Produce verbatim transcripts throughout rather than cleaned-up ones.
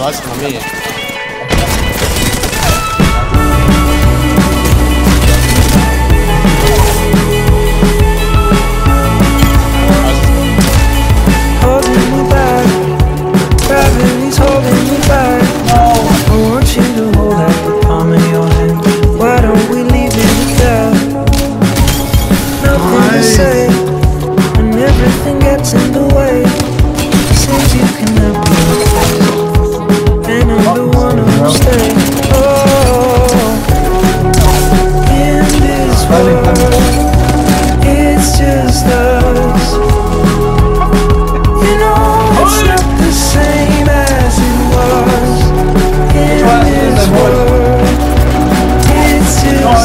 That's for me. Holding me back, gravity's holding me back. I want you to hold out the palm of your hand. Why don't we leave it at that? Nothing to say, and everything gets in the way. Seems you can never replace, and I'm the one who'll stay. Oh, in this world, it's just us. You know it's not the same as it was. In this world, it's just us.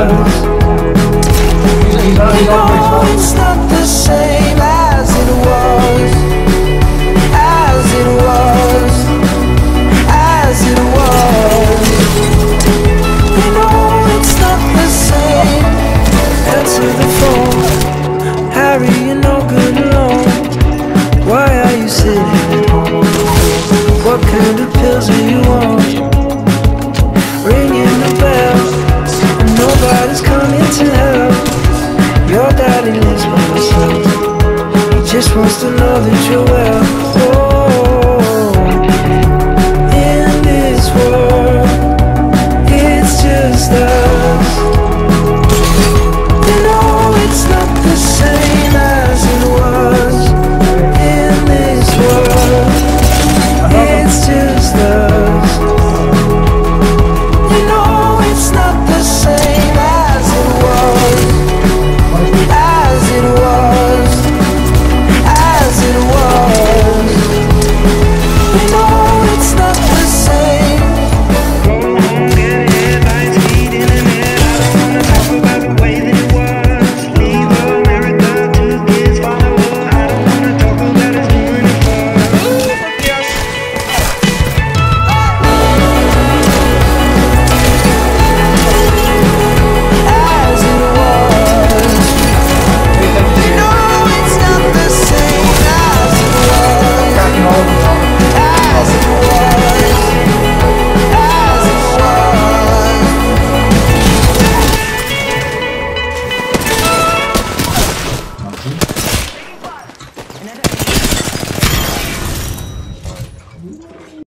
You know it's not the same as it was. As it was. As it was. You know it's not the same. Answer the phone. Harry, you're no good alone. Why are you sitting at home? What kind of pills are you on? Ringing the bell, and nobody's coming to help. Your daddy lives by himself. He just wants to know that you're